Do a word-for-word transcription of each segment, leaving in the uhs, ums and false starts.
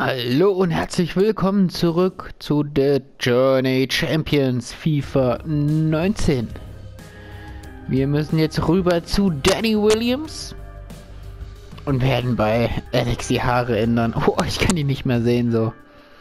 Hallo und herzlich willkommen zurück zu The Journey Champions FIFA neunzehn. Wir müssen jetzt rüber zu Danny Williams und werden bei Alex die Haare ändern. Oh, ich kann die nicht mehr sehen so.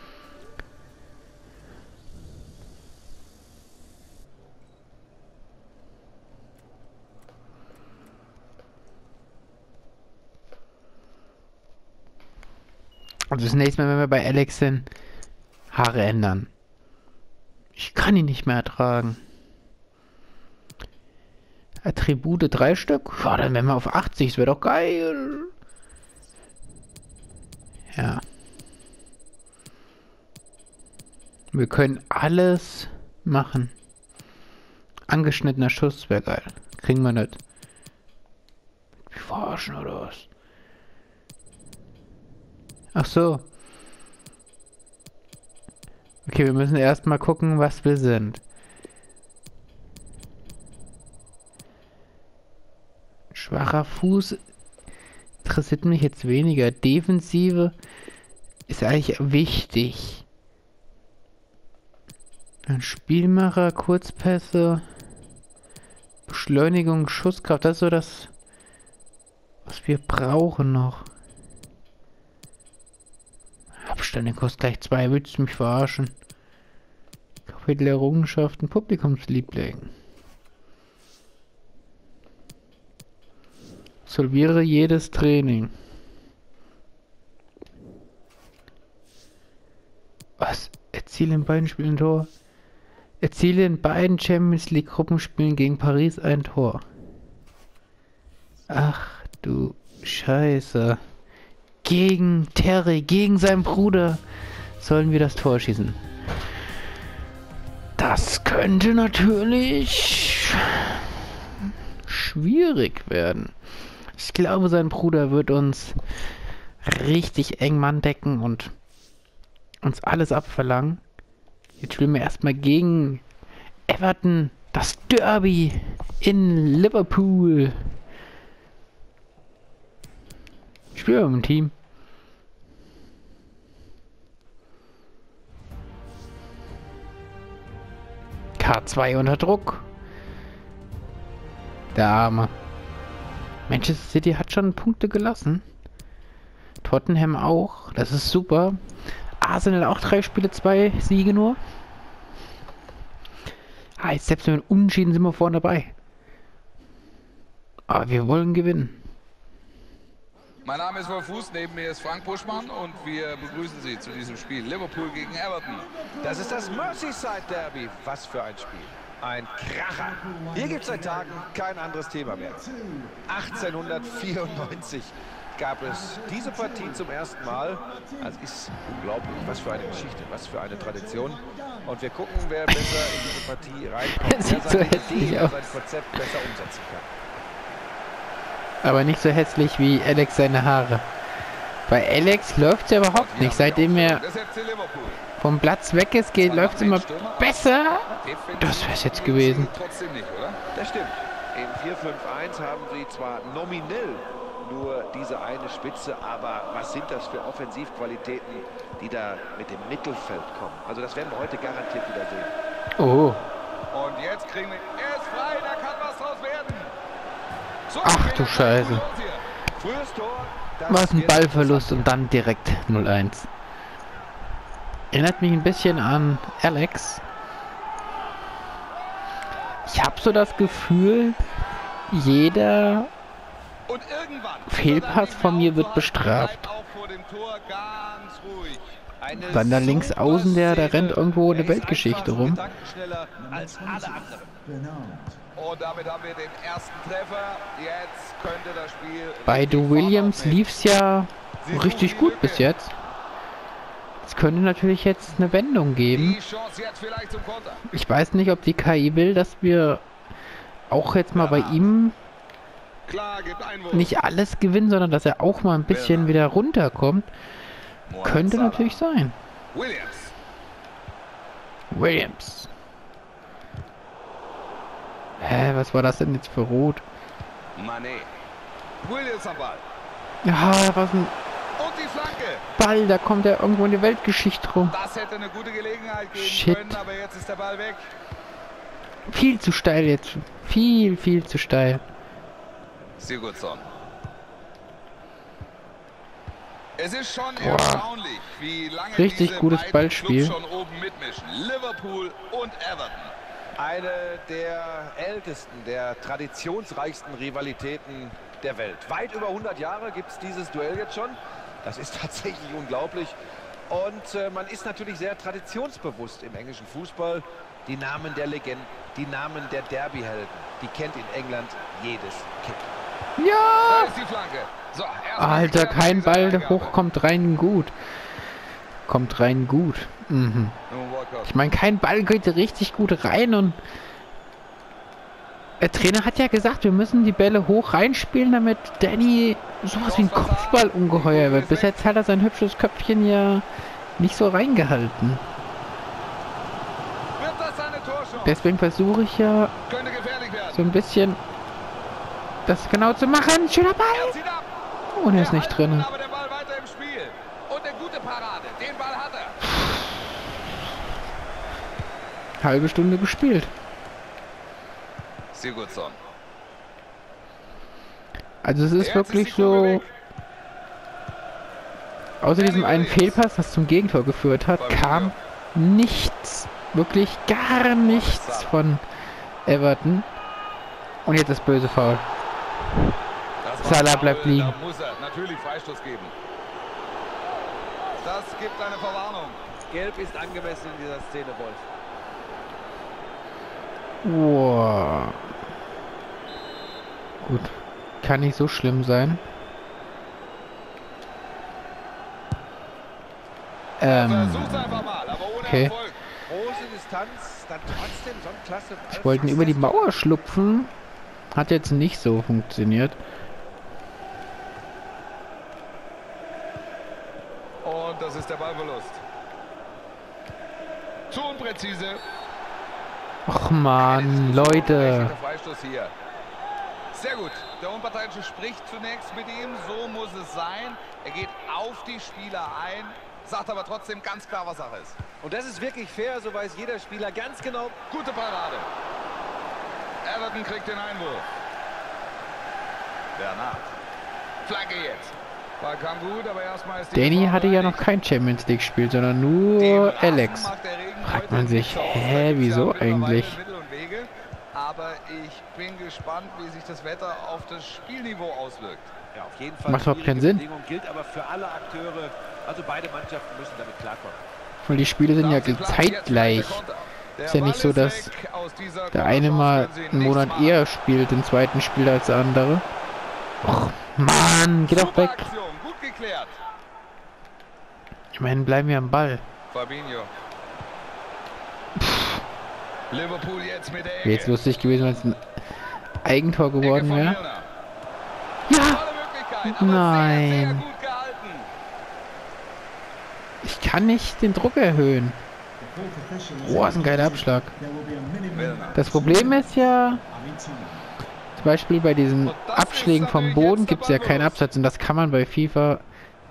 Also das nächste Mal, wenn wir bei Alex sind, Haare ändern. Ich kann ihn nicht mehr ertragen. Attribute drei Stück? Ja, dann wären wir auf achtzig. Das wäre doch geil. Ja. Wir können alles machen. Angeschnittener Schuss wäre geil. Kriegen wir nicht. Wir verarschen oder was? Ach so. Okay, wir müssen erstmal gucken, was wir sind. Schwacher Fuß interessiert mich jetzt weniger. Defensive ist eigentlich wichtig. Ein Spielmacher, Kurzpässe, Beschleunigung, Schusskraft, das ist so das, was wir brauchen noch. Abstand, den kostet gleich zwei, willst du mich verarschen? Kapitel Errungenschaften, Publikumsliebling. Absolviere jedes Training. Was? Erziele in beiden Spielen ein Tor. Erziele in beiden Champions League Gruppenspielen gegen Paris ein Tor. Ach du Scheiße. Gegen Terry, gegen seinen Bruder sollen wir das Tor schießen. Das könnte natürlich schwierig werden. Ich glaube, sein Bruder wird uns richtig eng Mann decken und uns alles abverlangen. Jetzt spielen wir erstmal gegen Everton, das Derby in Liverpool. Ich spiele im Team. K zwei unter Druck. Der Arme. Manchester City hat schon Punkte gelassen. Tottenham auch. Das ist super. Arsenal auch drei Spiele, zwei Siege nur. Ah, jetzt selbst wenn wir unentschieden sind wir vorne dabei. Aber wir wollen gewinnen. Mein Name ist Wolf Fuß, neben mir ist Frank Buschmann und wir begrüßen Sie zu diesem Spiel. Liverpool gegen Everton. Das ist das Merseyside Derby. Was für ein Spiel. Ein Kracher. Hier gibt es seit Tagen kein anderes Thema mehr. achtzehnhundertvierundneunzig gab es diese Partie zum ersten Mal. Das ist unglaublich. Was für eine Geschichte, was für eine Tradition. Und wir gucken, wer besser in diese Partie reinkommt. Das sieht wer so seine hässlich Idee, aus. sein Konzept besser umsetzen kann. Aber nicht so hässlich wie Alex seine Haare. Bei Alex läuft es ja überhaupt nicht. Seitdem er vom Platz weg ist, geht, läuft es immer besser. Das wäre es jetzt gewesen. Trotzdem nicht, oder? Das stimmt. Im vier fünf eins haben sie zwar nominell nur diese eine Spitze, aber was sind das für Offensivqualitäten, die da mit dem Mittelfeld kommen? Also das werden wir heute garantiert wieder sehen. Oh. Und jetzt kriegen wir... Er ist frei, da kann was draus werden. So, Ach du Scheiße. Frühes Tor. das Was ein wird Ballverlust interessant. und dann direkt null eins. Erinnert mich ein bisschen an Alex. Ich habe so das Gefühl, jeder Und irgendwann Fehlpass von mir wird bestraft. bleibt auch vor dem Tor ganz ruhig. Eine Dann da links außen, der, der Szene. rennt irgendwo in der Er ist Weltgeschichte einfach so rum. gedankenschneller als alle anderen. Und damit haben wir den ersten Treffer. Jetzt könnte das Spiel... Bei richtig The Williams Fahrt aufnehmen. lief es ja Sie suchen richtig die gut Lücke. bis jetzt. Es könnte natürlich jetzt eine Wendung geben. Die Chance jetzt vielleicht zum Konter. Ich weiß nicht, ob die K I will, dass wir auch jetzt mal bei ihm Klar, gibt Einwurf. nicht alles gewinnen, sondern dass er auch mal ein bisschen wieder runterkommt. Mohamed Könnte Salah. natürlich sein. Williams. Williams. Hä, was war das denn jetzt für Rot? Mané. Williams am Ball. Ja, was ein... Und die Flanke. Ball, da kommt er irgendwo in die Weltgeschichte rum. Das hätte eine gute Gelegenheit geben Shit. können, aber jetzt ist der Ball weg. Viel zu steil jetzt. Viel, viel zu steil. Sigurdsson. Es ist schon erstaunlich, wie lange Richtig diese gutes beiden Ballspiel. Clubs schon oben mitmischen. Liverpool und Everton. Eine der ältesten, der traditionsreichsten Rivalitäten der Welt. Weit über hundert Jahre gibt es dieses Duell jetzt schon. Das ist tatsächlich unglaublich. Und äh, man ist natürlich sehr traditionsbewusst im englischen Fußball. Die Namen der Legenden, die Namen der Derbyhelden, die kennt in England jedes Kind. Ja! Da ist die Flanke. So, erstmal Alter, geklärt kein mit dieser Ball Freigabe. hoch, kommt rein gut. Kommt rein gut. Mhm. Nun Walcott. Ich meine, kein Ball geht richtig gut rein und der Trainer hat ja gesagt, wir müssen die Bälle hoch reinspielen, damit Danny sowas wie ein Kopfballungeheuer wird. Bis jetzt hat er sein hübsches Köpfchen ja nicht so reingehalten. Wird das eine Torchance? Deswegen versuche ich ja Könnte gefährlich werden. so ein bisschen das genau zu machen. Schöner Er Ball! zieht ab. Und er ist nicht Erhalten, drin. aber der Ball weiter im Spiel. Und eine gute Parade. Den Ball hat er. Halbe Stunde gespielt. Sigurdsson. Also es ist Jetzt wirklich ist die Kugel so, weg. außer diesem einen Williams. Fehlpass, was zum Gegentor geführt hat, kam nichts, wirklich gar nichts von Everton. Und jetzt das böse Foul. Das war Salah Foul, bleibt liegen. Da muss er natürlich Freistoß geben. Das gibt eine Verwarnung. Gelb ist angemessen in dieser Szene, Wolf. Wow. Gut. Kann nicht so schlimm sein. Ähm, Versuch's einfach mal, aber ohne okay. Erfolg. Große Distanz, dann trotzdem so ein klasse Ball. Ich wollte ihn über die Mauer schlupfen. Hat jetzt nicht so funktioniert. Und das ist der Ballverlust. Zu unpräzise. Och man, Leute. Freistoß hier. Sehr gut. Der Unparteiische spricht zunächst mit ihm. So muss es sein. Er geht auf die Spieler ein, sagt aber trotzdem ganz klar, was Sache ist. Und das ist wirklich fair, so weiß jeder Spieler ganz genau. Gute Parade. Everton kriegt den Einwurf. Bernard. Flanke jetzt. Ball kam gut, aber erstmal ist die Danny Gefahr hatte ja noch bereinigt. kein Champions League Spiel, sondern Dem nur Rasen Alex. macht der Regen Fragt heute man nicht sich, so aus. hä, Da gibt's wieso ja mittlerweile eigentlich? Mittel und Wege. Aber ich bin gespannt, wie sich das Wetter auf das Spielniveau auswirkt. Ja, auf jeden Fall. Macht überhaupt keinen schwierige Sinn. Bedingung, gilt aber für alle Akteure. Also beide Mannschaften müssen damit klarkommen. Weil die Spiele sind ja Darf sie planen, zeitgleich. jetzt gleich der Konter. Der Ist ja nicht Ball so, ist dass weg. Aus dieser Der eine Konterchance mal können sie einen nichts Monat machen. eher spielt, den zweiten Spiel als der andere. Och, Mann, geh doch Super weg. Aktion, gut geklärt. Immerhin bleiben wir am Ball. Fabinho. Liverpool jetzt mit der Ecke. Wäre jetzt lustig gewesen, wenn es ein Eigentor Ecke geworden von wäre. Milner. Ja! Tolle Möglichkeit, aber Nein. Sehr, sehr gut gehalten. Ich kann nicht den Druck erhöhen. Boah, ist ein geiler Abschlag. Milner. Das Problem ist ja, zum Beispiel bei diesen Und das Abschlägen ist vom natürlich Boden jetzt der gibt es ja keinen Ballverlust. Absatz und das kann man bei FIFA.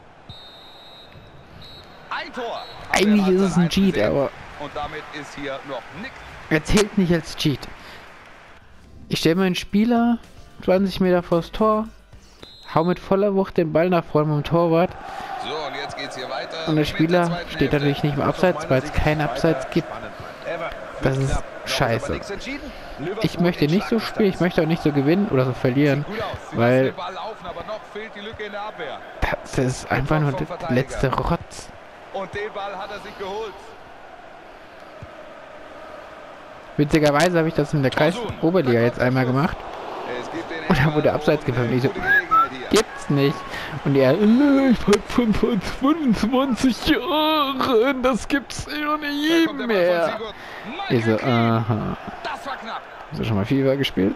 Ein Tor. Eigentlich Haben wir ist es ein Halbzeit Cheat, gesehen. aber Und damit ist hier noch nichts. er zählt nicht als Cheat. Ich stelle meinen Spieler zwanzig Meter vors Tor, hau mit voller Wucht den Ball nach vorne vom Torwart So, und jetzt geht's hier weiter. und der mit Spieler zweiten steht Hälfte. natürlich nicht im Abseits, weil es keinen Abseits gibt. Das ist scheiße. Ich möchte nicht so spielen, ich möchte auch nicht so gewinnen oder so verlieren, Gut aus. Sie weil lassen den Ball laufen, aber noch fehlt die Lücke in der Abwehr. das ist einfach nur der letzte Rotz. Und den Ball hat er sich geholt. Witzigerweise habe ich das in der Kreis-Oberliga jetzt einmal gemacht Es gibt den und da wurde Eckball Abseits und gepfiffen. eine Ich so, gute Gelegenheit hier. gibt's nicht. Und er, äh, ich hab von vor fünfundzwanzig Jahren, das gibt's ja Da nie kommt der Ball von mehr. Sigurd. Ich so, Michael Keane. aha. Das war knapp. Hast du schon mal FIFA gespielt?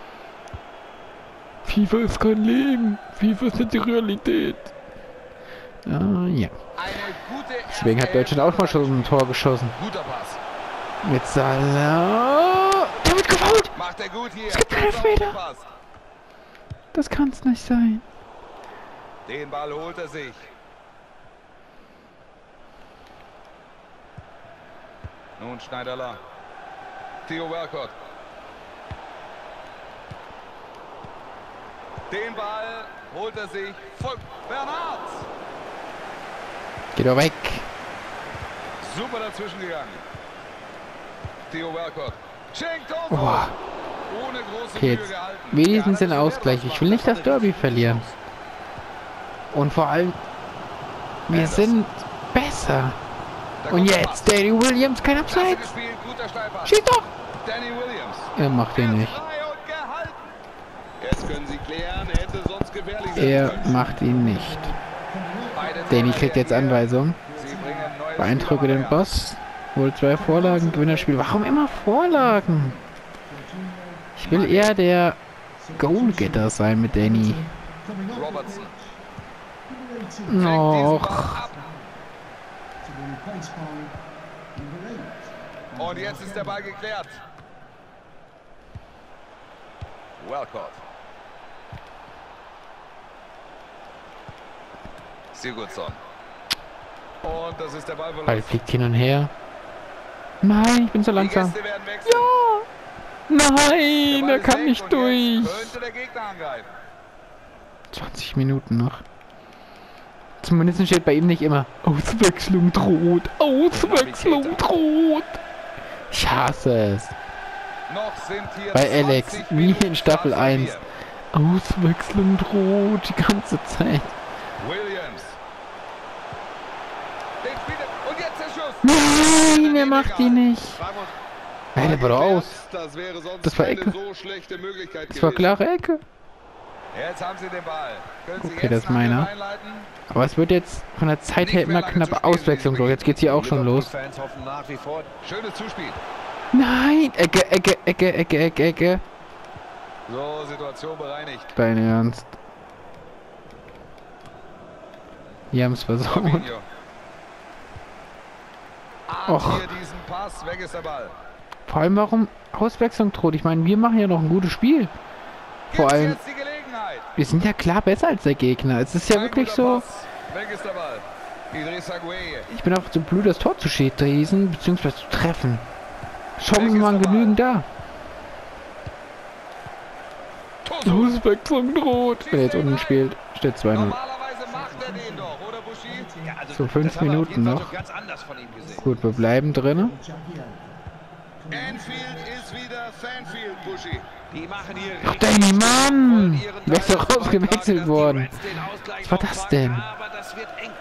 FIFA ist kein Leben. FIFA ist nicht die Realität. Ah, ja. Eine gute Deswegen hat erste Deutschland auch mal Hälfte. schon ein Tor geschossen. Guter Pass. Mit Salah. Der wird gefault. Macht er gut hier. Es gibt Ganz Elfmeter. aufgepasst. Das kann's nicht sein. Den Ball holt er sich. Nun Schneiderler. Theo Walcott. Den Ball holt er sich. Voll Bernhard. Geh doch weg. Super dazwischen gegangen. Theo Walcott. Schenkt auf. Boah. Ohne große Okay, Mühe jetzt gehalten. wenigstens Ja, den das ist Ausgleich. der Ich will nicht das Derby verlieren. Und vor allem, wir Anderson. sind besser. Da Und kommt der jetzt Pass. Danny Williams, kein Klasse Abseits. gespielt, guter Steilpass. Schieß doch. Danny Williams. Er macht ihn nicht. Frei und gehalten. Jetzt können sie klären, er hätte sonst gefährlich sein Er können. macht ihn nicht. Beide Danny Trainer kriegt jetzt reagieren. Anweisung. Sie bringen neue Beeindrucke Spieler den rein. Boss. Wohl zwei Vorlagen, Gewinnerspiel. Warum immer Vorlagen? Ich will eher der Goalgetter sein mit Danny. Robertson. Och. Und jetzt ist der Ball geklärt. Walcott. Sigurdsson. Und das ist der Ball Ballverlust. fliegt hin und her. Nein, ich bin so Die langsam. Gäste werden wechseln. Nein, Ball er ist kann weg nicht und durch. jetzt könnte der Gegner angreifen. zwanzig Minuten noch. Zumindest steht bei ihm nicht immer Auswechslung droht. Auswechslung droht. Ich hasse es. Noch sind hier Bei Alex, zwanzig wie Minuten in Staffel Strafe eins. hier. Auswechslung droht die ganze Zeit. Williams. Den Spieler. Und jetzt der Schuss. Nein, er macht die nicht. Nein, der war doch aus. Das wäre sonst Das war keine Ecke. so schlechte Möglichkeit Das war gewesen. klare Ecke. Jetzt haben sie den Ball. Können sie Okay, jetzt das ist einen Angriff meiner. einleiten? Aber es wird jetzt von der Zeit her immer knappe Auswechslung. So, jetzt geht's hier auch schon los. Fans hoffen nach wie vor. Schönes Zuspiel. Nein, Ecke, Ecke, Ecke, Ecke, Ecke, Ecke. So, Situation bereinigt. Dein Ernst. Die haben's versaut. Fabinho. Ahnt Och. hier diesen Pass. Weg ist der Ball. Vor allem, warum Auswechslung droht? Ich meine, wir machen ja noch ein gutes Spiel. Vor Gibt's allem, jetzt die Gelegenheit. wir sind ja klar besser als der Gegner. Es ist ja Ein wirklich guter so, Pass. Weg ist der Ball. Idrissa Gueye. ich bin auch zu blöd, das Tor zu schießen, beziehungsweise zu treffen. Weg Chancen ist waren der Ball. genügend da. Tosun. Auswechslung droht. Wenn er jetzt unten spielt, steht zwei null. Normalerweise macht er den doch, oder Buschi? Ja, also So, fünf das haben wir auf jeden Minuten Fall noch. schon ganz anders von ihm gesehen. Gut, wir bleiben drin. Anfield ist wieder Fanfield, Buschi. Die machen hier Ach, richtig Danny, Wollen Mann! ihren Wer ist Teil doch dazu rausgewechselt beitragen, dass die worden? Reds den Ausgleich Was war das auffangen, denn? Aber das wird eng.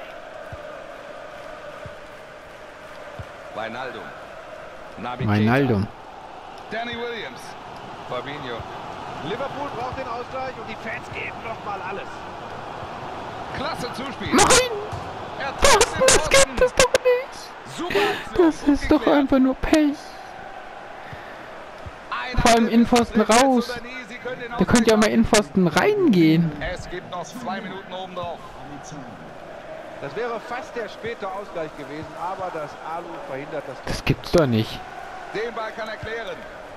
Wijnaldum. Naby Keita. Wijnaldum. Danny Williams. Fabinho. Liverpool braucht den Ausgleich und die Fans geben noch mal alles. Klasse Zuspiel. Nein! Er Das, trifft den das gibt Pfosten. es doch nicht! Super Aktion. Das Gut ist doch geklärt. einfach nur Pech. Einer Vor allem der Innenpfosten trifft jetzt raus. oder nie. Sie können den Da könnt ihr auch mal Ausgleich Innenpfosten reingehen. machen. Es gibt noch zwei Minuten oben drauf. Das wäre fast der späte Ausgleich gewesen, aber das Alu verhindert das Tor. Das gibt's doch nicht. Den Ball kann er klären.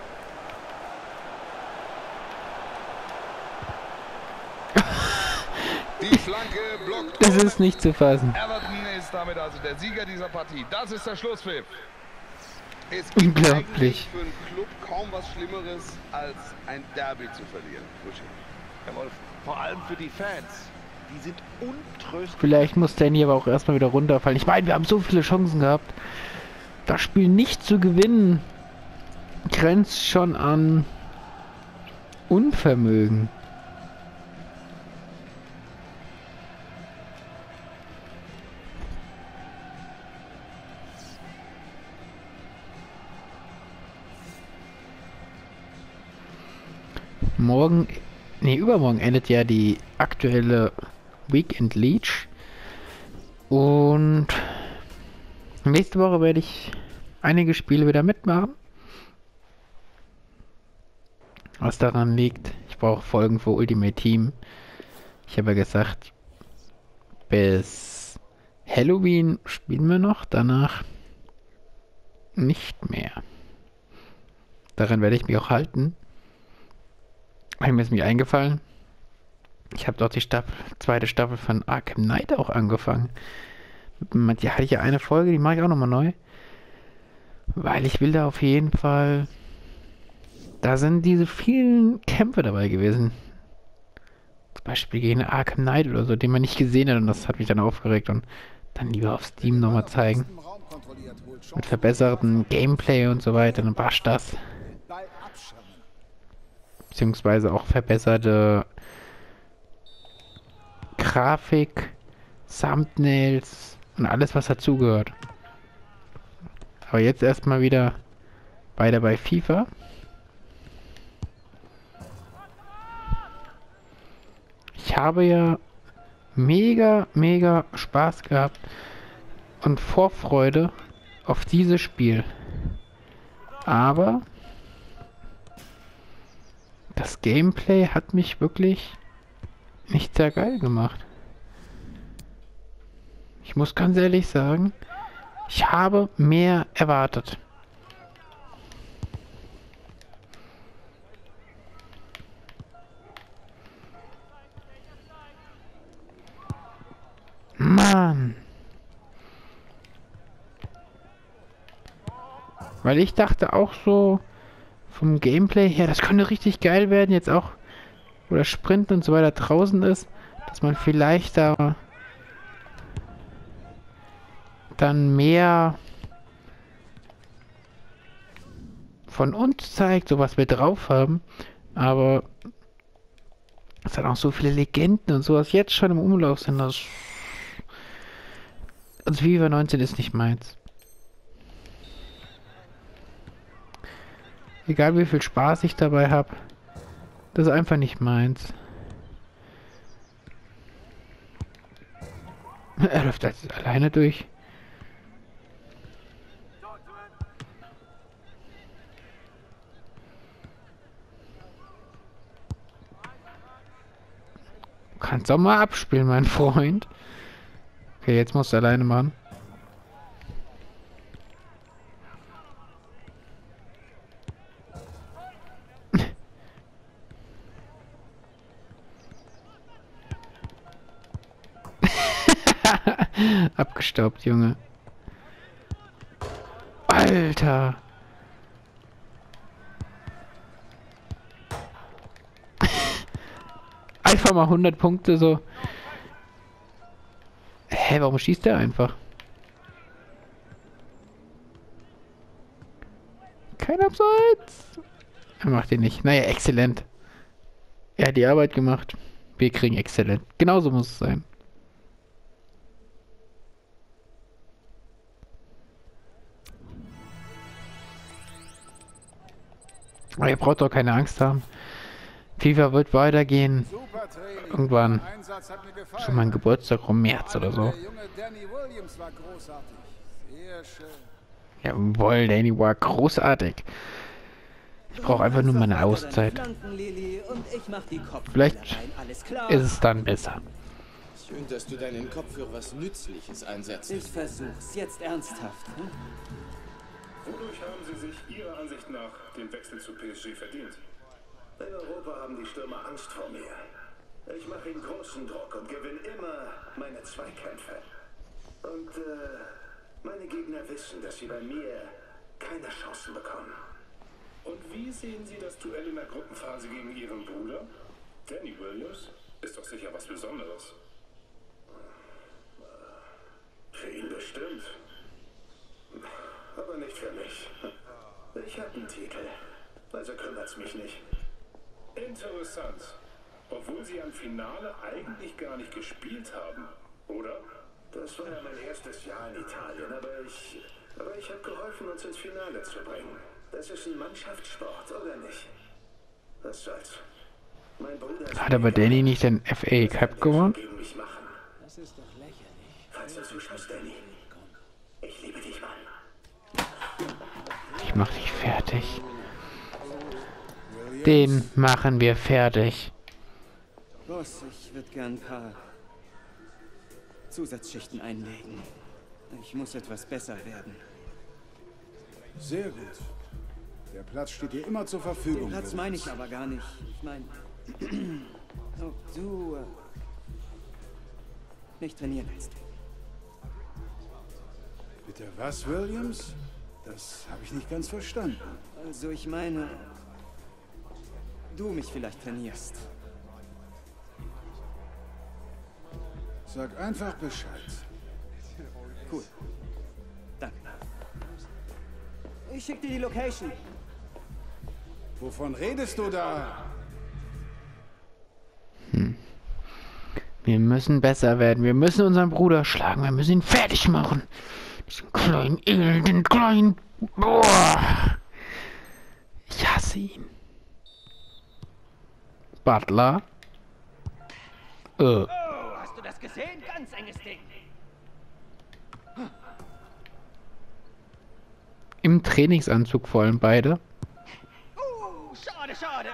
Die Flanke blockt. Das ist nicht zu fassen. Everton ist damit also der Sieger dieser Partie. Das ist der Schlusspfiff. Es gibt Unglaublich. eigentlich für einen Club kaum was Schlimmeres, als ein Derby zu verlieren. Buschi. Jawohl, vor allem für die Fans. Die sind untröstlich. Vielleicht muss Danny aber auch erstmal wieder runterfallen. Ich meine, wir haben so viele Chancen gehabt. Das Spiel nicht zu gewinnen grenzt schon an Unvermögen. Morgen, nee, übermorgen endet ja die aktuelle Weekend League. Und nächste Woche werde ich einige Spiele wieder mitmachen. Was daran liegt, ich brauche Folgen für Ultimate Team. Ich habe ja gesagt, bis Halloween spielen wir noch, danach nicht mehr. Daran werde ich mich auch halten. Mir ist mir eingefallen, ich habe doch die Staffel, zweite Staffel von Arkham Knight auch angefangen. Die hatte ich ja eine Folge, die mache ich auch nochmal neu. Weil ich will da auf jeden Fall... Da sind diese vielen Kämpfe dabei gewesen. Zum Beispiel gegen Arkham Knight oder so, den man nicht gesehen hat. Und das hat mich dann aufgeregt. Und dann lieber auf Steam nochmal zeigen. Mit verbessertem Gameplay und so weiter. Dann war's das. Beziehungsweise auch verbesserte Grafik, Thumbnails und alles, was dazugehört. Aber jetzt erstmal wieder weiter bei FIFA. Ich habe ja mega, mega Spaß gehabt und Vorfreude auf dieses Spiel. Aber das Gameplay hat mich wirklich nicht sehr geil gemacht. Ich muss ganz ehrlich sagen, ich habe mehr erwartet. Mann. Weil ich dachte auch so vom Gameplay her, das könnte richtig geil werden, jetzt auch, wo der Sprint und so weiter draußen ist, dass man vielleicht da dann mehr von uns zeigt, so was wir drauf haben, aber es hat auch so viele Legenden und sowas jetzt schon im Umlauf sind, das also FIFA neunzehn ist nicht meins. Egal wie viel Spaß ich dabei habe, das ist einfach nicht meins. Er läuft jetzt alleine durch. Du kannst auch mal abspielen, mein Freund. Okay, jetzt musst du alleine machen. Abgestaubt, Junge. Alter. Einfach mal hundert Punkte so. Hä, warum schießt der einfach? Kein Abseits. Er macht ihn nicht. Naja, exzellent. Er hat die Arbeit gemacht. Wir kriegen exzellent. Genauso muss es sein. Aber ihr braucht doch keine Angst haben. FIFA wird weitergehen. Irgendwann. Schon mein Geburtstag um März oder so. Jawohl, Danny war großartig. Ich brauche einfach nur meine Auszeit. Vielleicht ist es dann besser. Schön, dass du deinen Kopf für was Nützliches einsetzt. Ich versuch's jetzt ernsthaft. Hm? Wodurch haben Sie sich Ihrer Ansicht nach den Wechsel zu P S G verdient? In Europa haben die Stürmer Angst vor mir. Ich mache ihnen großen Druck und gewinne immer meine Zweikämpfe. Und äh, meine Gegner wissen, dass sie bei mir keine Chancen bekommen. Und wie sehen Sie das Duell in der Gruppenphase gegen Ihren Bruder? Danny Williams ist doch sicher was Besonderes. Für ihn bestimmt. Aber nicht für mich. Ich habe einen Titel, also kümmert's mich nicht. Interessant. Obwohl Sie am Finale eigentlich gar nicht gespielt haben, oder? Das war ja mein erstes Jahr in Italien, aber ich, aber ich habe geholfen, uns ins Finale zu bringen. Das ist ein Mannschaftssport, oder nicht? Was soll's? Mein Bruder Hat aber Danny nicht den F A Cup gewonnen? gegen mich machen. Das ist doch lächerlich. Falls du zuschaust, Danny. Ich liebe dich, Mann. Ich mach dich fertig. Den machen wir fertig. Boss, ich würde gern ein paar Zusatzschichten einlegen. Ich muss etwas besser werden. Sehr gut. Der Platz steht dir immer zur Verfügung. Platz meine ich aber gar nicht. Ich meine... Oh, du... Äh, nicht trainieren willst. Bitte was, Williams? Das habe ich nicht ganz verstanden. Also ich meine, du mich vielleicht trainierst. Sag einfach Bescheid. Cool. Danke. Ich schick dir die Location. Wovon redest du da? Hm. Wir müssen besser werden. Wir müssen unseren Bruder schlagen. Wir müssen ihn fertig machen. Diesen kleinen, elenden, kleinen... Boah. Ich hasse ihn. Butler. Äh. Oh, hast du das gesehen? Ganz enges Ding. Im Trainingsanzug vor allem beide. Uh, schade, schade.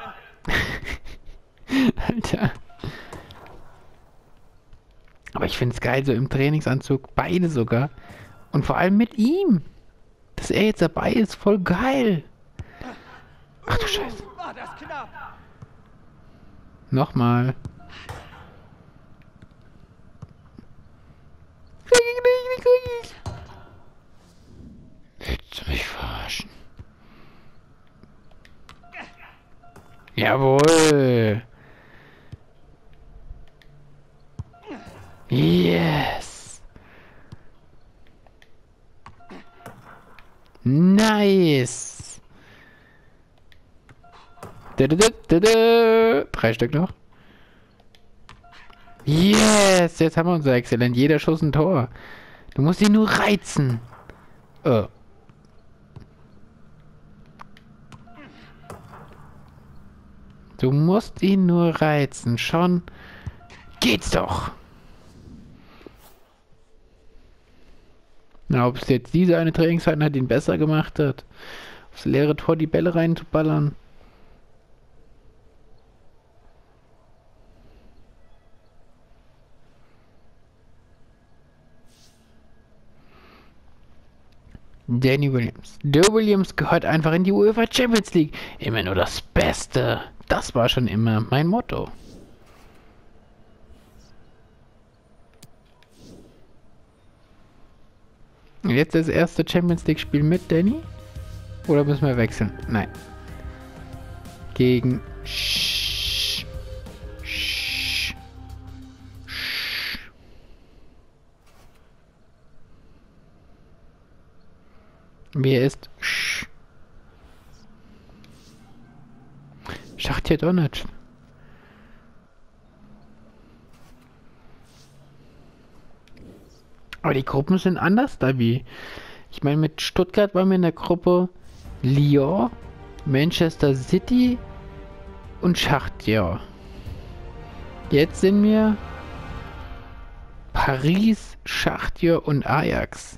Alter. Aber ich finde es geil, so im Trainingsanzug, beide sogar. Und vor allem mit ihm. Dass er jetzt dabei ist, voll geil. Ach du Scheiße. War das knapp? Nochmal. Willst du mich verarschen? Jawohl. Yes. Nice. Da, da, da, da, da. Drei Stück noch. Yes. Jetzt haben wir unser Exzellent. Jeder Schuss ein Tor. Du musst ihn nur reizen. Oh. Du musst ihn nur reizen. Schon geht's doch. Na, ob es jetzt diese eine Trainingseinheit ihn besser gemacht hat, aufs leere Tor die Bälle reinzuballern. Danny Williams. Der Williams gehört einfach in die UEFA Champions League. Immer nur das Beste. Das war schon immer mein Motto. Jetzt das erste Champions League Spiel mit Danny? Oder müssen wir wechseln? Nein. Gegen Sch Sch Sch Wer ist Sch Schachtier Donetsk. Aber die Gruppen sind anders, da wie. Ich meine, mit Stuttgart waren wir in der Gruppe Lyon, Manchester City und Schachtier. Jetzt sind wir Paris, Schachtier und Ajax.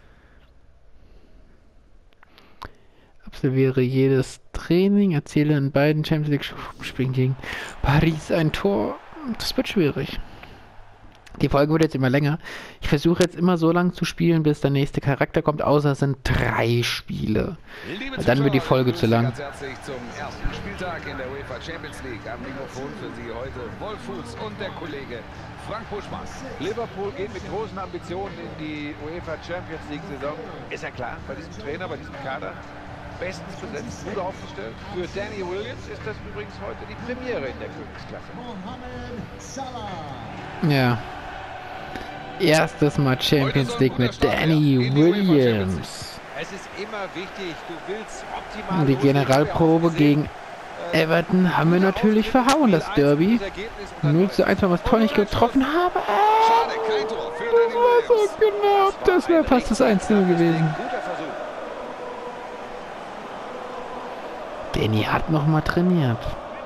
Absolviere jedes Training, erziele in beiden Champions League Spielen gegen Paris ein Tor. Das wird schwierig. Die Folge wird jetzt immer länger. Ich versuche jetzt immer so lange zu spielen, bis der nächste Charakter kommt, außer es sind drei Spiele. Dann wird die Folge zu lang. Ganz herzlich zum ersten Spieltag in der UEFA Champions League. Am Mikrofon für Sie heute Wolf Fuß und der Kollege Frank Buschmann. Liverpool geht mit großen Ambitionen in die UEFA Champions League Saison. Ist ja klar, bei diesem Trainer, bei diesem Kader. Bestens besetzt, gut aufgestellt. Für Danny Williams ist das übrigens heute die Premiere in der Königsklasse. Ja. Erstes Mal Champions League mit Danny Williams. Es ist immer wichtig, du willst optimal. Die Generalprobe gegen Everton haben wir natürlich verhauen, das Derby. null zu eins, weil wir das Tor nicht getroffen haben. Schade, kein Tor für Danny Das war so Williams. knapp. Das wäre fast das eins null gewesen. Guter Versuch. Danny hat noch mal trainiert.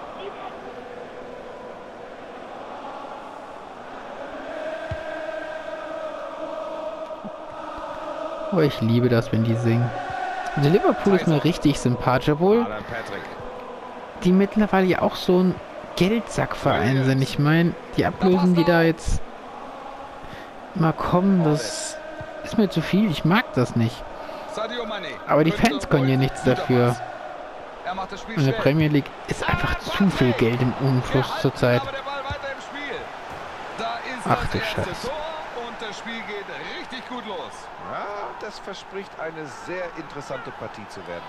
Oh, ich liebe das, wenn die singen. Also Liverpool ist mir richtig sympathisch, obwohl Alan Patrick. die mittlerweile ja auch so ein Geldsackverein sind. Ich meine, die Ablösen, die da jetzt mal kommen, das ist mir zu viel. Ich mag das nicht. Sadio Mané. Aber die Fans können ja nichts dafür. Er macht das Spiel In der schnell. Premier League ist einfach zu viel Geld im Umfluss zurzeit. Aber der Ball weiter im Spiel. Da ist Ach das du erste Scheiße. Tor und das Spiel geht richtig gut los. Ja, das verspricht eine sehr interessante Partie zu werden.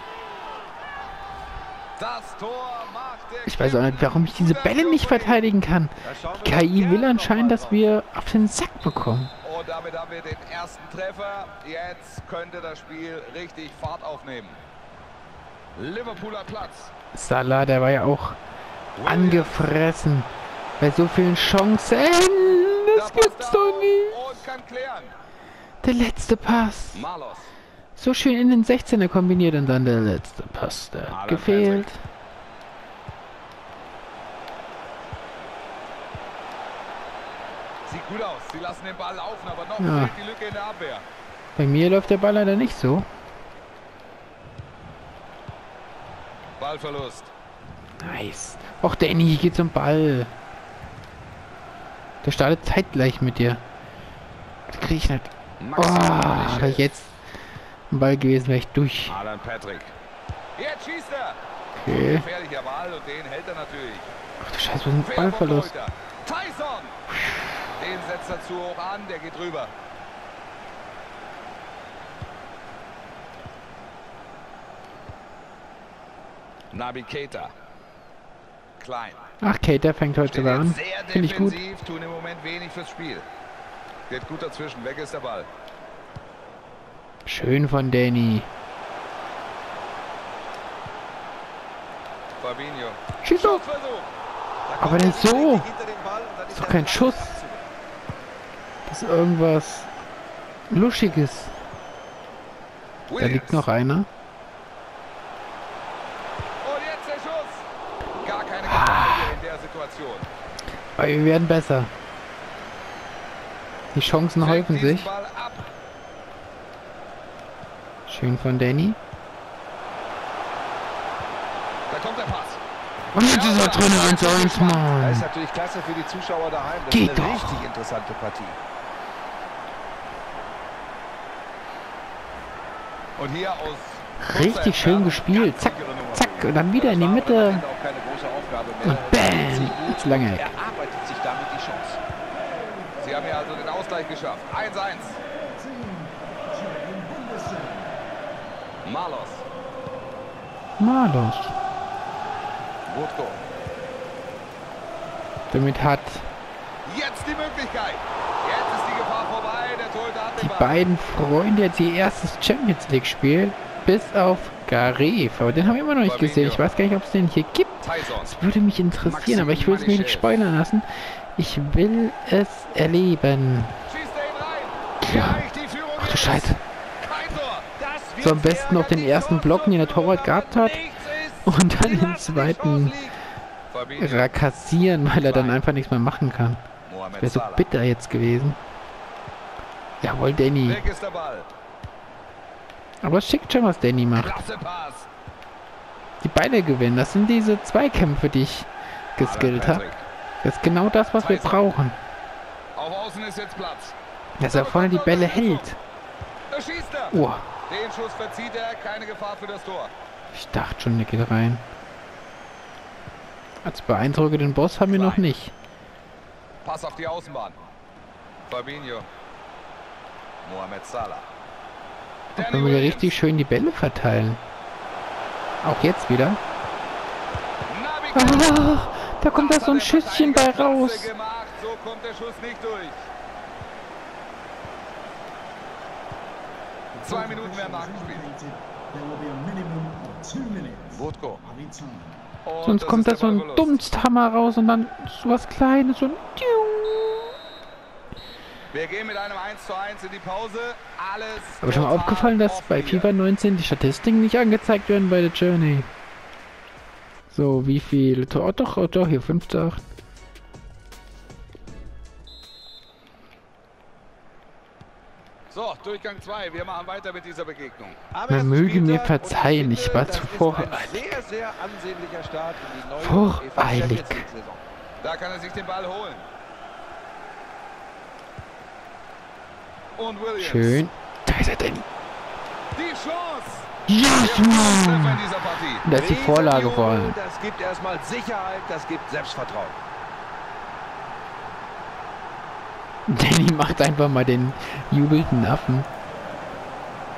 Das Tor macht der Ich weiß auch nicht, warum ich diese Bälle nicht verteidigen kann. Die K I will anscheinend, dass wir auf den Sack bekommen. Und damit haben wir den ersten Treffer. Jetzt könnte das Spiel richtig Fahrt aufnehmen. Liverpooler Platz. Salah, der war ja auch angefressen bei so vielen Chancen. Das gibt's doch nicht. Und kann klären. Der letzte Pass. Malos. So schön in den sechzehner kombiniert und dann der letzte Pass. Der hat gefehlt. Sieht gut aus. Sie lassen den Ball laufen, aber noch Ja. fehlt die Lücke in der Abwehr. Bei mir läuft der Ball leider nicht so. Ballverlust. Nice. Och, Danny, geht zum Ball. Der startet zeitgleich mit dir. Das krieg ich nicht. Oh, wäre ich jetzt ein Ball gewesen, wäre ich durch. Alan Patrick. Jetzt schießt er. Okay. Gefährlicher Ball und den hält er natürlich. Ach du Scheiße, was ist ein Ballverlust? Tyson. Den setzt er zu hoch an, der geht rüber. Naby Keita. Klein. Ach, Kate, der fängt heute Steht sogar jetzt an. sehr Finde ich gut. defensiv, tun im Moment wenig fürs Spiel. Geht gut dazwischen, weg ist der Ball. Schön von Danny. Fabinho. Schieß auf! Schussversuch. Aber denn so? Das ist doch kein Schuss. Das ist irgendwas Luschiges. Da liegt noch einer. Und jetzt der Schuss. Gar keine Gefahr hier in der Situation. Aber wir werden besser. Die Chancen Fängt häufen diesen sich. Ball ab. Schön von Danny. Da kommt der Pass. Und jetzt ist er drin, eins eins, Das ist Mann. natürlich klasse für die Zuschauer daheim. Das Geht ist eine doch. richtig interessante Partie. Und hier aus Richtig schön gespielt. Zack, zack. Und dann wieder in die Mitte. Auch keine große Aufgabe mehr. Und bam. Ins lange Eck. Er arbeitet sich damit die Chance. Sie haben ja also den Ausgleich geschafft. eins eins. Malos. Malos. Wutko. Damit hat Jetzt die Möglichkeit. Jetzt ist die Gefahr vorbei. Der Torhüter hat die den Ball. beiden Freunde jetzt ihr erstes Champions League Spiel. Bis auf Gareth. Aber den haben wir immer noch nicht gesehen. Ich weiß gar nicht, ob es den hier gibt. Tyson. Das würde mich interessieren, aber ich will es mir nicht spoilern lassen. Ich will es erleben. Schießt er ihn rein. Ja. Erreicht die Führung Ach du jetzt. Scheiße. Kein Tor. Das wird So am besten noch den ersten Block, den der Torwart gehabt hat. Und dann den zweiten Fabinho. rakassieren, weil er dann einfach nichts mehr machen kann. Mohamed Wäre so Salah. bitter jetzt gewesen. Jawohl, Danny. Weg ist der Ball. Aber es schickt schon, was Danny macht. Klasse Pass. Die Beine gewinnen. Das sind diese Zweikämpfe, die ich geskillt habe. Patrick. Das ist genau das, was wir brauchen. Auf Außen ist jetzt Platz. Dass er vorne die Bälle hält. Da schießt er. Oh, Den Schuss verzieht er. Keine Gefahr für das Tor. ich dachte schon, der geht rein. Als beeindrucke den Boss haben wir noch nicht. Pass auf die Außenbahn. Fabinho. Mohamed Salah. Auch Danny wenn wir Williams. richtig schön die Bälle verteilen. Auch jetzt wieder. Naby Keita. Ah, da kommt da Das so ein hat der Schüsschen bei Verteidiger raus. klasse gemacht. So kommt der Schuss nicht durch. Zwei Minuten mehr nachgespielt. Wutko. Und Sonst das kommt ist da so der ein Ballverlust. Dumpsthammer raus und dann so was Kleines, so ein Tiu. Wir gehen mit einem eins zu eins in die Pause. Alles. Aber schon mal total aufgefallen, dass offen bei hier. FIFA neunzehn die Statistiken nicht angezeigt werden bei der Journey. So, wie viel? Oh, doch, oh, doch, hier fünf zu acht. So, Durchgang zwei. Wir machen weiter mit dieser Begegnung. Aber Man es ist möge mir Spieltag verzeihen, und ich finde, war das zu ist ein voreilig. Sehr, sehr ansehnlicher Start in die neue Voreilig. UEFA Champions League-Saison. Da kann er sich den Ball holen. Und Williams. Schön. Da ist er denn. Die Chance. Ja, Der Treffer in Mann. dieser Partie. Da ist die Vorlage Riesenjubel, vor allem. Das gibt erstmal Sicherheit, das gibt Selbstvertrauen. Danny macht einfach mal den jubelnden Affen.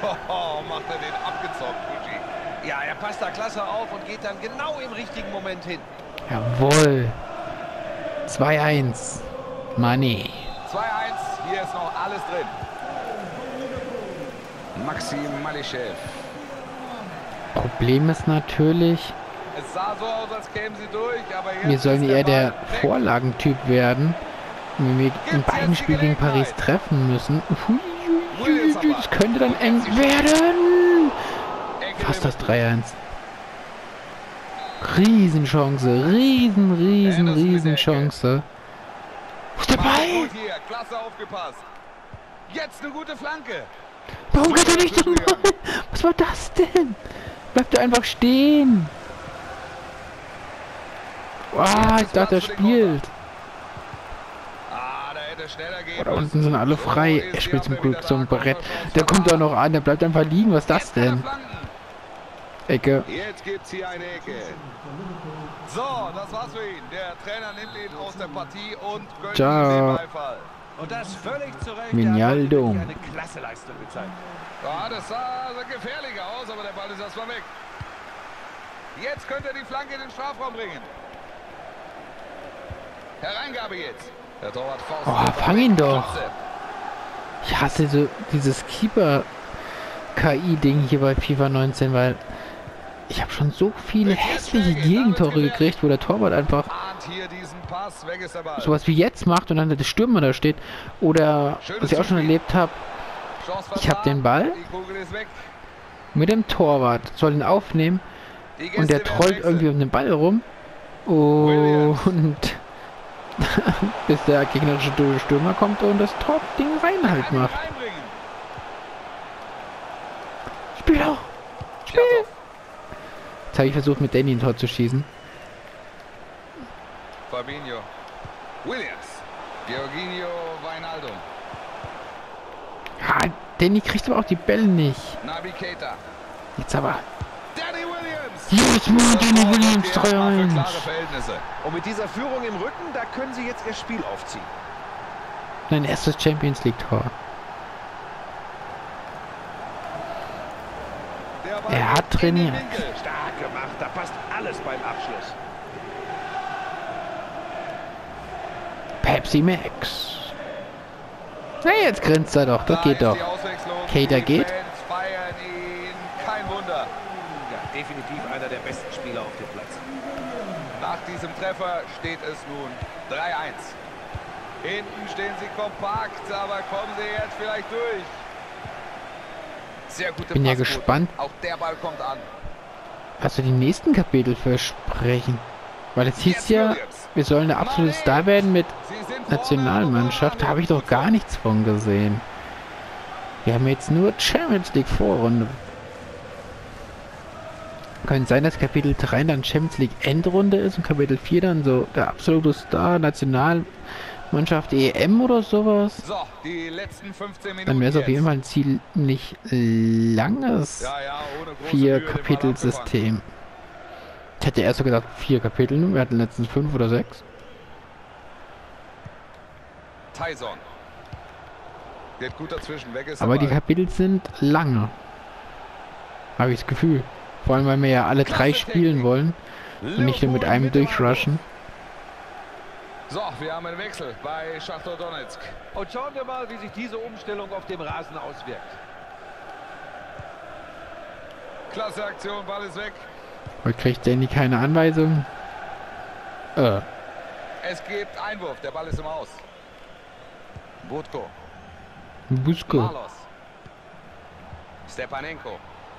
Oh, macht er den abgezockt, Gucci. Ja, er passt da klasse auf und geht dann genau im richtigen Moment hin. Jawohl. zwei eins. Mané. zwei eins, hier ist noch alles drin. Maxim Malischew. Problem ist natürlich, Es sah so aus, als kämen sie durch, aber jetzt wir sollen ist eher der Ball weg. Vorlagentyp werden. Wenn wir in beiden Spielen gegen Paris treffen müssen. Das könnte dann eng werden. Fast das drei eins. Riesenchance. Riesen, riesen, Riesenchance. Wo ist der Ball? Gut hier, klasse aufgepasst. Jetzt eine gute Flanke. Warum kann er nicht so machen? Was war das denn? Bleibt er einfach stehen. Wow, ich dachte, er spielt. Ah, da hätte schneller gehen Oh, da müssen. unten sind alle frei. So Er ist spielt die zum auch Glück wieder so ein da, Brett. kommt er Der von kommt doch Safari. noch an. Der bleibt einfach liegen. Was ist das Jetzt kann er denn? flanken. Ecke. Jetzt gibt's hier eine Ecke. So, das war's für ihn. Der Trainer nimmt ihn aus der Partie und gönnt Ciao. ihm den Beifall. Und das völlig zu Recht. Wijnaldum. Er hat wirklich eine klasse Leistung gezeigt. Ja, das sah sehr gefährlich aus, aber der Ball ist erstmal weg. Jetzt könnte er die Flanke in den Strafraum bringen. Hereingabe jetzt. Der Torwart Faust. Oh, fang ihn doch. Ich hasse so dieses Keeper-K I-Ding hier bei FIFA neunzehn, weil ich habe schon so viele hässliche Gegentore gekriegt, wo der Torwart einfach Ahnt hier diesen Pass, weg ist der Ball. sowas wie jetzt macht und dann der Stürmer da steht. Oder, was ich auch schon erlebt habe, Chance ich habe den Ball Die Kugel ist weg. mit dem Torwart, soll ihn aufnehmen Die und der Gäste werden trollt wechseln. irgendwie um den Ball rum. Und bis der gegnerische Stürmer kommt und das Tor-Ding rein halt Kann ihn macht. reinbringen. Spiel doch! Spiel! Chertoff. Jetzt habe ich versucht, mit Danny ein Tor zu schießen. Fabinho. Williams. Georginio Wijnaldum. Ja, Danny kriegt aber auch die Bälle nicht. Naby Keita. Jetzt aber. Danny Williams. Yes, man, Danny Williams, Das war drei für eins. klare Verhältnisse. Und mit dieser Führung im Rücken, da können sie jetzt ihr Spiel aufziehen. Sein erstes Champions League Tor. Der Ball Er hat geht in den trainiert. Winkel. Stark gemacht, da passt alles beim Abschluss. Pepsi Max. Hey, jetzt grinst er doch. Das Da geht ist doch. die Auswechslung. Keita Die geht. Fans feiern ihn. Kein Wunder. Ja, definitiv einer der besten Spieler auf dem Platz. Nach diesem Treffer steht es nun drei eins. Hinten stehen sie kompakt, aber kommen sie jetzt vielleicht durch. Sehr gute Bin ja Passquote. gespannt. Auch der Ball kommt an. Was wir die nächsten Kapitel versprechen. Weil es hieß Jetzt ja, Williams. wir sollen eine absolute Star werden mit Sie sind vorne, Nationalmannschaft. Da habe ich doch gar nichts von gesehen. Wir haben jetzt nur Champions League Vorrunde. Könnte sein, dass Kapitel drei dann Champions League Endrunde ist und Kapitel vier dann so der absolute Star Nationalmannschaft E M oder sowas. So, die letzten fünfzehn Minuten. Dann wäre es auf jetzt. jeden Fall ein ziemlich langes Ja, ja, ohne große vier Mühe den Ball Kapitelsystem. Ich hätte erst so gedacht vier Kapitel, wir hatten letztens fünf oder sechs. abgefangen. Tyson. Geht gut dazwischen, weg ist der Aber die Ball. Kapitel sind lange. Habe ich das Gefühl. Vor allem, weil wir ja alle drei spielen wollen und nicht nur mit einem durchrushen. So, wir haben einen Wechsel bei Schachtar Donetsk. Und schauen wir mal, wie sich diese Umstellung auf dem Rasen auswirkt. Klasse Aktion, Ball ist weg. Heute kriegt Danny keine Anweisung. Äh, Es gibt Einwurf, der Ball ist im Aus. Butko. Busko. Malos. Stepanenko.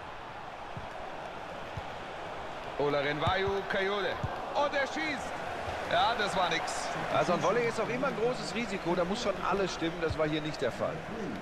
Olarenvayu Kayode. Und er schießt. Ja, das war nix. Also ein Volley ist auch immer ein großes Risiko, da muss schon alles stimmen, das war hier nicht der Fall.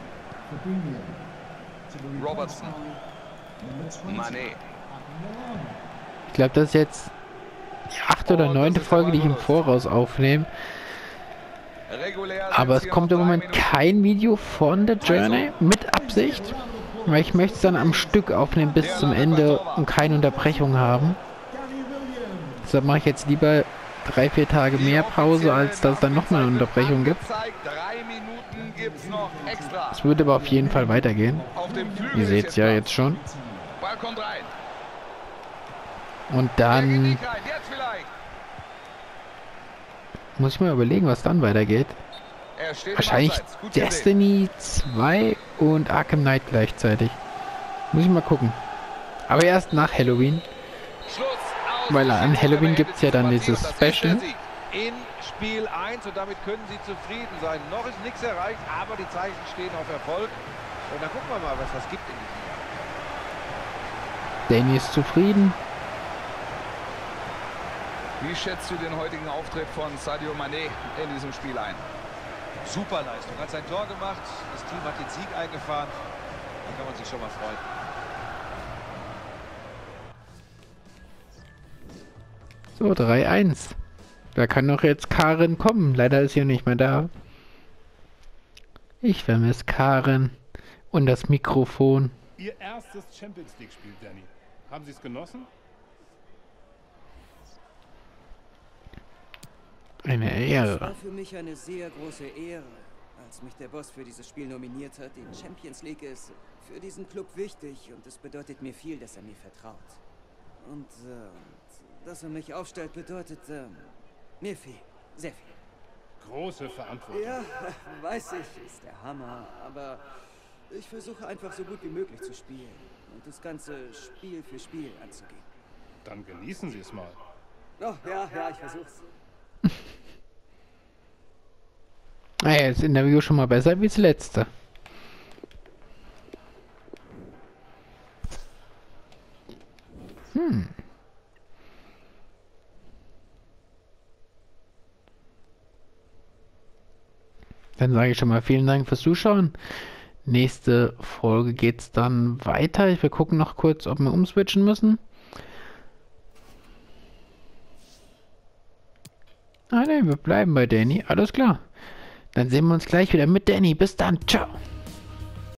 Robertson. Mané. Ich glaube, das ist jetzt die achte oder Und neunte das ist der Folge, die ich im Ballverlust. Voraus aufnehme. Regulär Aber sind's es hier kommt noch im drei Moment Minuten. kein Video von der Journey mit Absicht. Weil ich möchte es dann am Stück aufnehmen bis zum Ende und keine Unterbrechung haben. Deshalb mache ich jetzt lieber drei, vier Tage mehr Pause, als dass es dann nochmal eine Unterbrechung gibt. Drei Minuten gibt's noch extra. Es wird aber auf jeden Fall weitergehen. Auf dem Flügel Ihr ist seht es ja Platz. jetzt schon. Ball kommt rein. Und Der geht dann nicht rein. Jetzt vielleicht. muss ich mal überlegen, was dann weitergeht. Er steht im Wahrscheinlich Abseits. Gut gesehen. Destiny zwei und Arkham Knight gleichzeitig. Muss ich mal gucken. Aber erst nach Halloween. Schluss, aus. Weil an Halloween gibt es ja dann dieses Das ist der Special. Sieg. In Spiel eins und damit können sie zufrieden sein. Noch ist nichts erreicht, aber die Zeichen stehen auf Erfolg. Und dann gucken wir mal, was das gibt in diesem Jahr. Danny ist zufrieden. Wie schätzt du den heutigen Auftritt von Sadio Mané in diesem Spiel ein? Super Leistung, hat sein Tor gemacht, das Team hat den Sieg eingefahren. Da kann man sich schon mal freuen. So, drei eins. Da kann doch jetzt Karin kommen. Leider ist sie nicht mehr da. Ich vermisse Karin. Und das Mikrofon. Ihr erstes Champions League-Spiel, Danny. Haben Sie es genossen? Eine Es Ehre. war für mich eine sehr große Ehre, als mich der Boss für dieses Spiel nominiert hat. Die Champions League ist für diesen Club wichtig und es bedeutet mir viel, dass er mir vertraut. Und äh, dass er mich aufstellt, bedeutet äh, mir viel, sehr viel. Große Verantwortung. Ja, weiß ich, ist der Hammer, aber ich versuche einfach so gut wie möglich zu spielen und das Ganze Spiel für Spiel anzugehen. Dann genießen Sie es mal. Oh, ja, ja, ich versuch's. Naja, das Interview schon mal besser wie das letzte. Hm. Dann sage ich schon mal vielen Dank fürs Zuschauen. Nächste Folge geht's dann weiter. Wir gucken noch kurz, ob wir umswitchen müssen. Ah ne, wir bleiben bei Danny. Alles klar. Dann sehen wir uns gleich wieder mit Danny. Bis dann. Ciao.